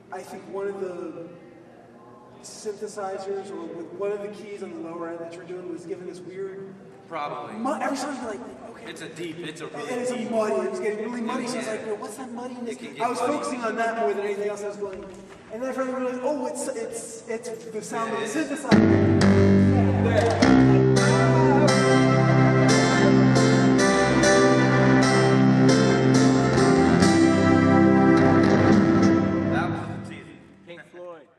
I think one of the synthesizers or with one of the keys on the lower end that you're doing was giving this weird. Probably. Every time you're like, okay. It's a really deep. It's muddy. It was getting really muddy. So I was like, what's that muddiness? I was focusing on that more than anything else I was going. And then I finally realized, oh, it's the sound of the synthesizer. Yeah. That was easy. Pink Floyd.